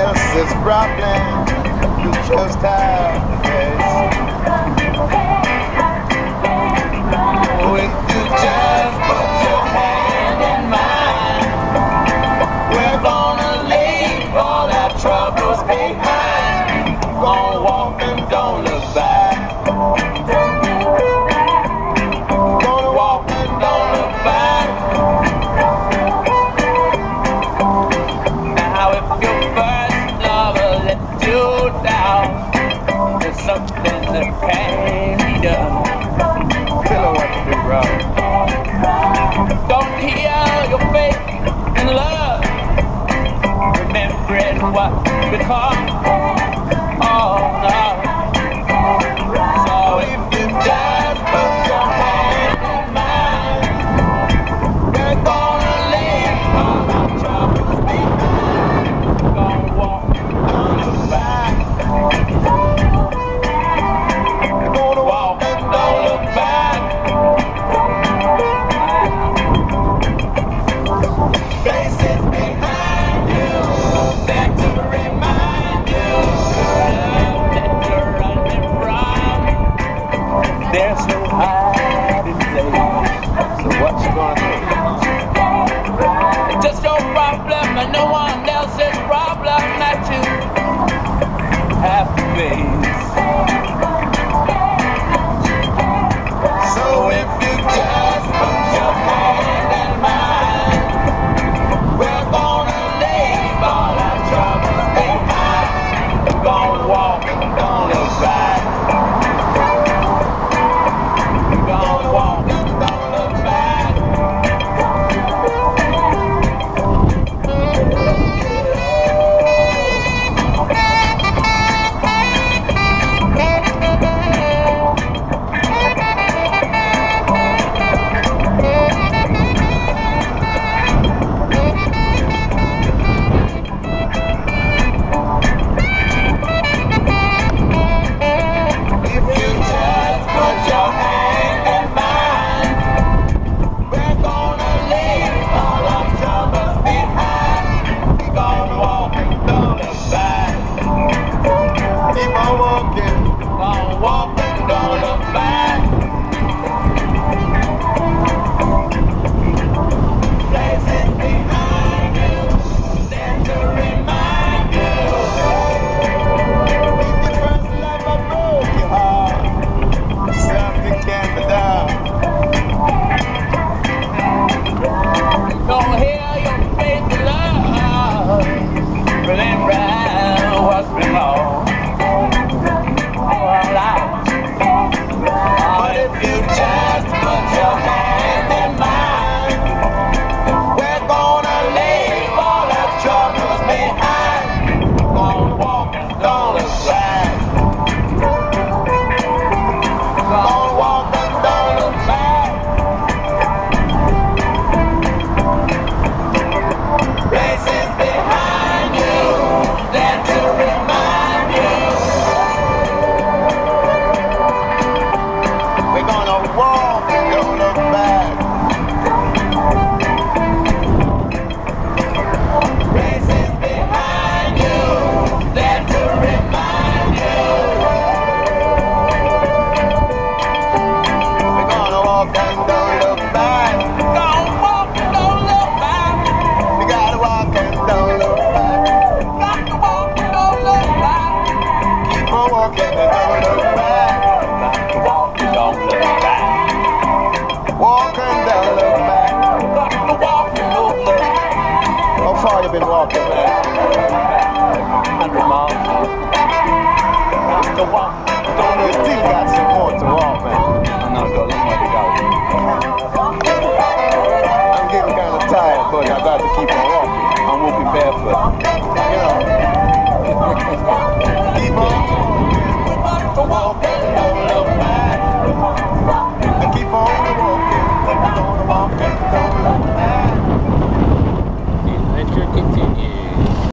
else is problem, you just have to face. Oh, if you just put your hand in mine, we're gonna leave all our troubles behind. Gonna walk and don't look back. Gonna walk and don't look back. Now if your first lover let you down, there's something that can't be done. Tell her what to do, bro. Don't heal your faith in love, remembering what become. Oh no. So if you just put your hand in mine, we're gonna leave all our troubles behind. Gonna walk on the back. Gonna walk and don't look back. Faces behind you, there to remind you love that you're running from. There's no hiding place. So what you gonna do? It's just your problem and no one else's problem that you have to face. So if you just put your hand in mine, we're gonna leave all our troubles behind. We're gonna walk and don't look back. We're gonna walk and don't look back. If you just put your hand in mine, we're gonna leave all our troubles behind. We're gonna walk and don't look back. Keep on walking. Gonna walk and don't look back. Places behind you, there to remind you. If your first lover broke your heart, something can't be done. Gonna heal your faith in love, remember what's been lost.